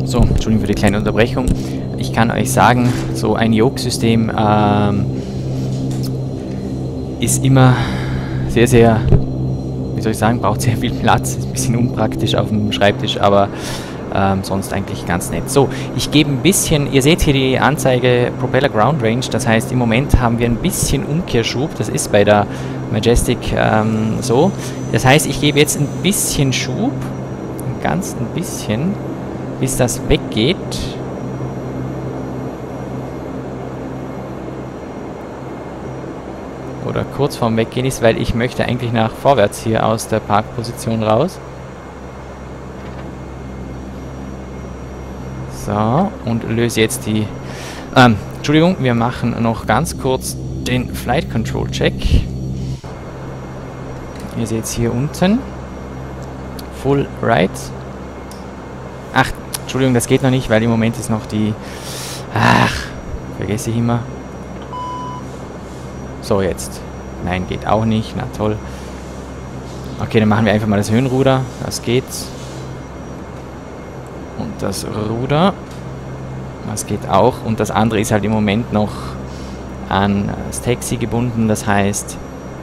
So, Entschuldigung für die kleine Unterbrechung. Ich kann euch sagen, so ein Yoke-System ist immer sehr, sehr, wie soll ich sagen, braucht sehr viel Platz. Ist ein bisschen unpraktisch auf dem Schreibtisch, aber sonst eigentlich ganz nett. So, ich gebe ein bisschen, ihr seht hier die Anzeige Propeller Ground Range, das heißt im Moment haben wir ein bisschen Umkehrschub, das ist bei der Majestic so. Das heißt, ich gebe jetzt ein bisschen Schub, ein bisschen, bis das weggeht. Oder kurz vorm Weggehen ist, weil ich möchte eigentlich nach vorwärts hier aus der Parkposition raus. So, und löse jetzt die... Entschuldigung, wir machen noch ganz kurz den Flight Control Check. Ihr seht es hier unten. Full Right. Ach, Entschuldigung, das geht noch nicht, weil im Moment ist noch die... Ach, vergesse ich immer. So, jetzt. Nein, geht auch nicht. Na toll. Okay, dann machen wir einfach mal das Höhenruder. Das geht. Und das Ruder. Das geht auch. Und das andere ist halt im Moment noch an das Taxi gebunden. Das heißt...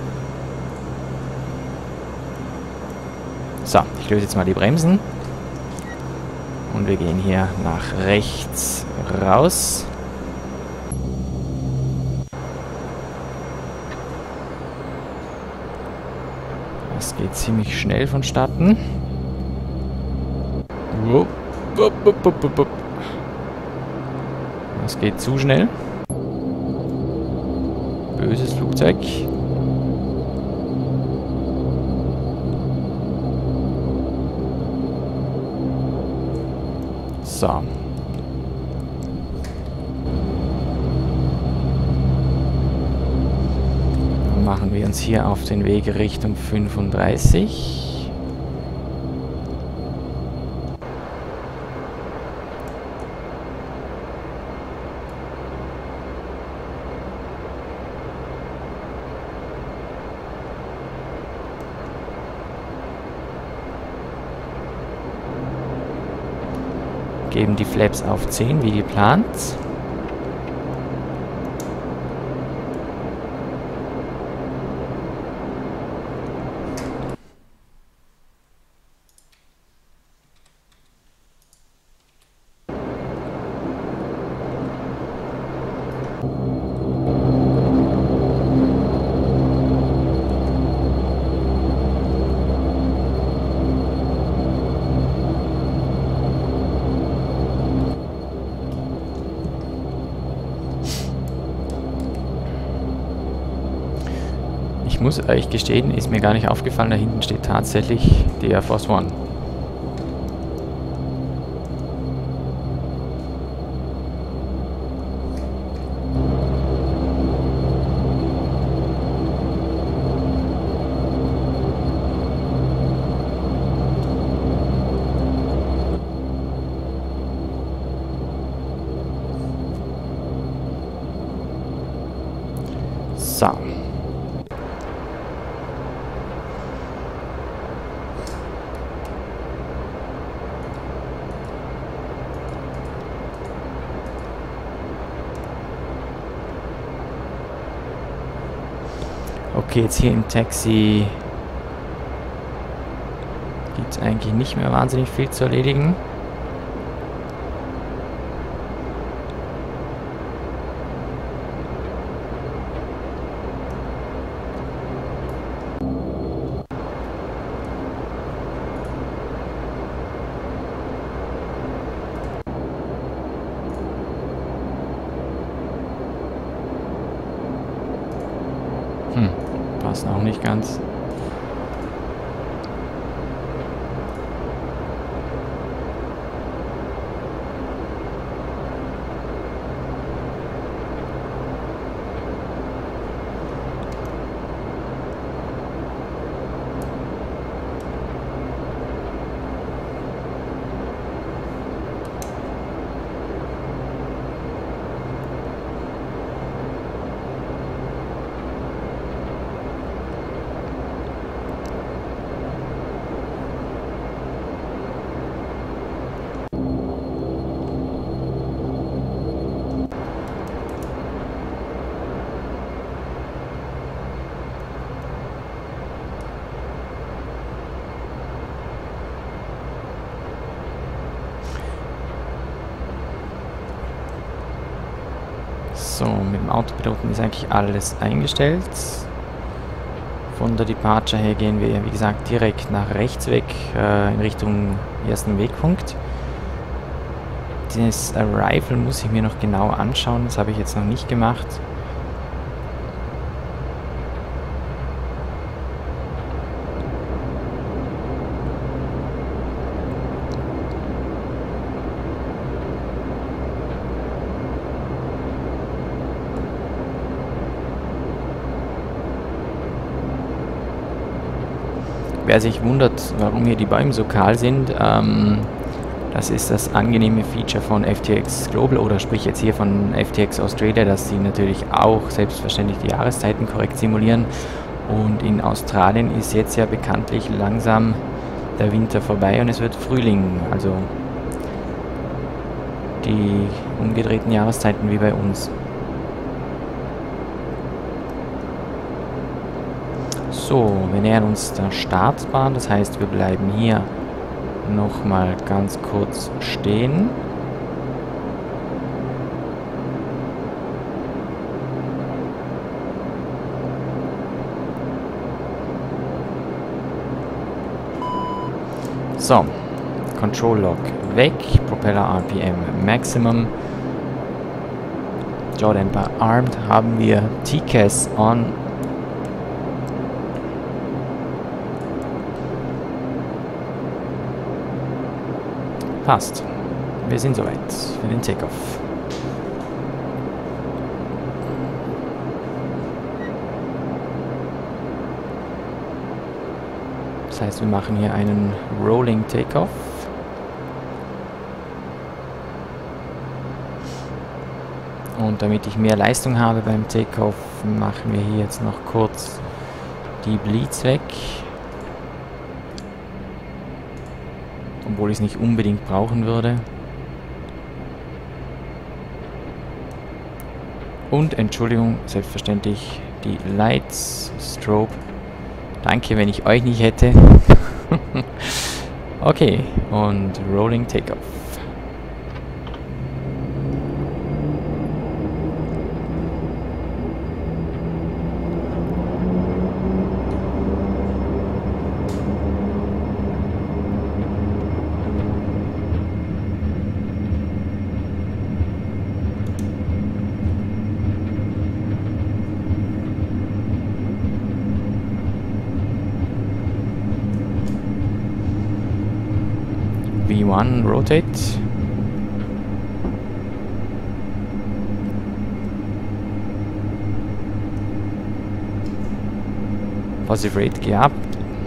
So, ich löse jetzt mal die Bremsen. Und wir gehen hier nach rechts raus. Das geht ziemlich schnell vonstatten. Das geht zu schnell. Böses Flugzeug. So. Dann machen wir uns hier auf den Weg Richtung 35. Geben die Flaps auf 10 wie geplant. Ich muss euch gestehen, ist mir gar nicht aufgefallen, da hinten steht tatsächlich die Air Force One. So. Okay, jetzt hier im Taxi gibt es eigentlich nicht mehr wahnsinnig viel zu erledigen. Passt auch nicht ganz. So, mit dem Autopiloten ist eigentlich alles eingestellt. Von der Departure her gehen wir, wie gesagt, direkt nach rechts weg, in Richtung ersten Wegpunkt. Das Arrival muss ich mir noch genau anschauen, das habe ich jetzt noch nicht gemacht. Wer sich wundert, warum hier die Bäume so kahl sind, das ist das angenehme Feature von FTX Global oder sprich jetzt hier von FTX Australia, dass sie natürlich auch selbstverständlich die Jahreszeiten korrekt simulieren. Und in Australien ist jetzt ja bekanntlich langsam der Winter vorbei und es wird Frühling, also die umgedrehten Jahreszeiten wie bei uns. So, wir nähern uns der Startbahn, das heißt, wir bleiben hier nochmal ganz kurz stehen. So, Control Lock weg, Propeller RPM Maximum. Jordan bei Armed haben wir TCAS on. Passt. Wir sind soweit für den Takeoff. Das heißt, wir machen hier einen Rolling Takeoff. Und damit ich mehr Leistung habe beim Takeoff, machen wir hier jetzt noch kurz die Bleeds weg. Obwohl ich es nicht unbedingt brauchen würde. Und Entschuldigung, selbstverständlich die Lights, Strobe. Danke, wenn ich euch nicht hätte. Okay, und Rolling Takeoff. V1 rotate. Positive rate, geh ab.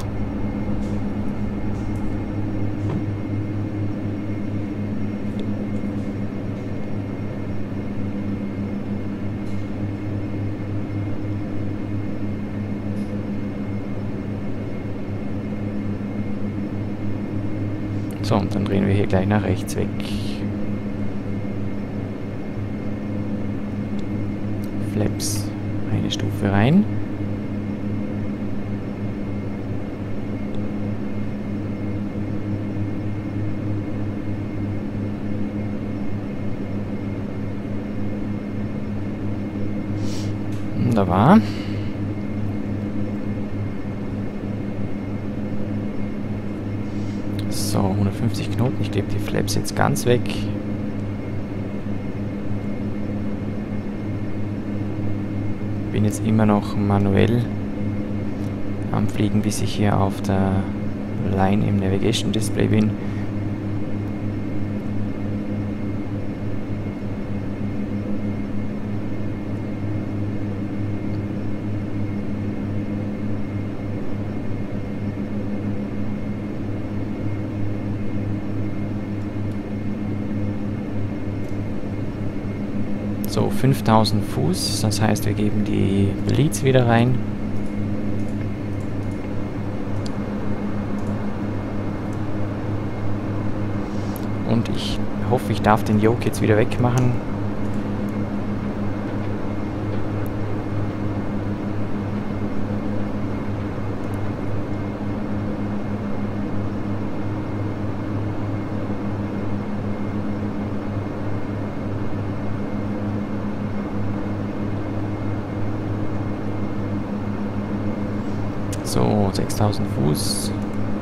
So, und dann drehen wir hier gleich nach rechts weg. Flaps eine Stufe rein. Wunderbar. So, 150 Knoten. Ich klebe die Flaps jetzt ganz weg. Bin jetzt immer noch manuell am Fliegen, bis ich hier auf der Line im Navigation Display bin. So, 5000 Fuß, das heißt, wir geben die Leads wieder rein. Und ich hoffe, ich darf den Yoke jetzt wieder wegmachen. So, 6000 Fuß.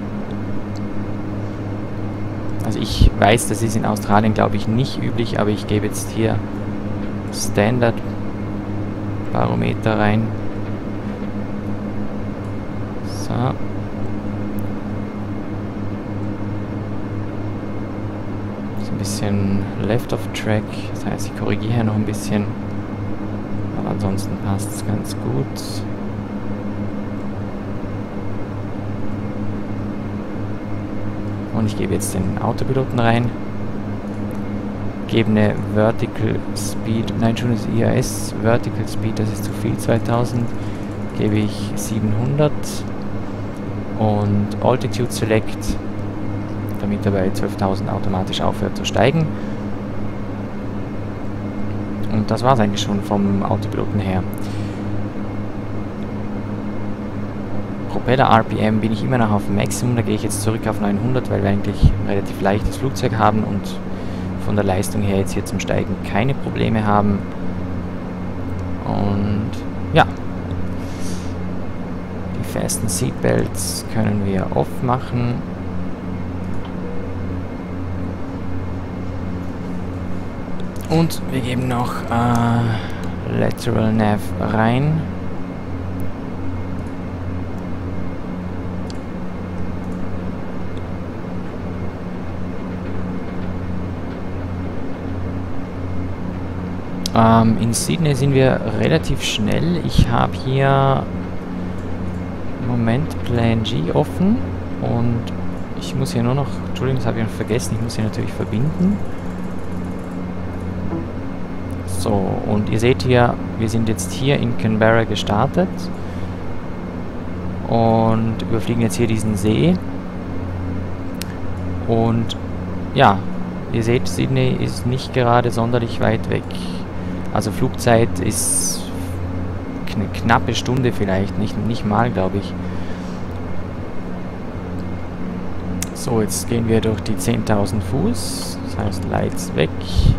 Also ich weiß, das ist in Australien, glaube ich, nicht üblich, aber ich gebe jetzt hier Standard Barometer rein. So. So ein bisschen left of track, das heißt, ich korrigiere hier noch ein bisschen, aber ansonsten passt es ganz gut. Und ich gebe jetzt den Autopiloten rein. Gebe eine Vertical Speed, nein, schon das IAS Vertical Speed, das ist zu viel, 2000. Gebe ich 700. Und Altitude Select, damit er bei 12.000 automatisch aufhört zu steigen. Und das war es eigentlich schon vom Autopiloten her. Propeller RPM bin ich immer noch auf Maximum, da gehe ich jetzt zurück auf 900, weil wir eigentlich ein relativ leichtes Flugzeug haben und von der Leistung her jetzt hier zum Steigen keine Probleme haben. Und ja, die Fasten Seatbelts können wir off machen. Und wir geben noch Lateral Nav rein. In Sydney sind wir relativ schnell. Ich habe hier im Moment Plan G offen und ich muss hier nur noch, Entschuldigung, das habe ich noch vergessen, ich muss hier natürlich verbinden. So, und ihr seht hier, wir sind jetzt hier in Canberra gestartet und überfliegen jetzt hier diesen See. Und ja, ihr seht, Sydney ist nicht gerade sonderlich weit weg. Also Flugzeit ist eine knappe Stunde vielleicht, nicht mal, glaube ich. So, jetzt gehen wir durch die 10.000 Fuß, das heißt Lights weg.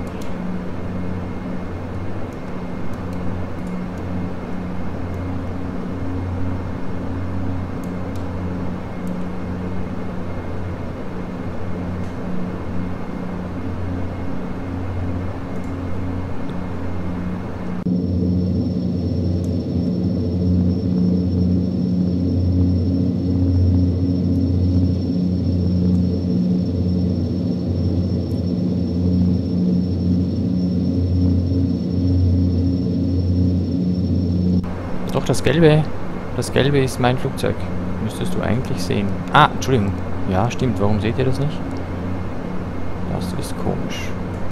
Doch, das Gelbe ist mein Flugzeug. Müsstest du eigentlich sehen. Ah, Entschuldigung. Ja, stimmt. Warum seht ihr das nicht? Das ist komisch.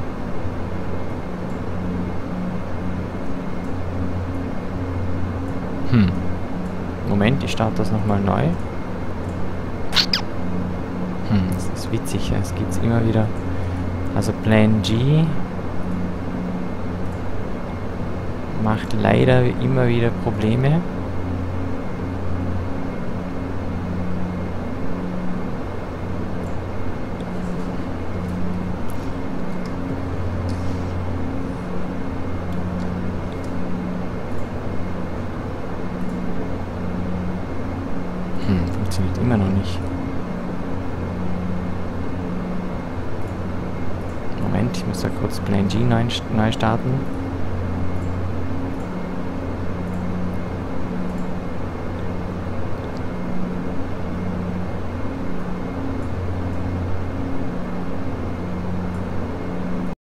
Moment, ich starte das nochmal neu. Das ist witzig. Es gibt immer wieder. Also Plan G macht leider immer wieder Probleme. Funktioniert immer noch nicht. Moment, ich muss da kurz Plan G neu starten.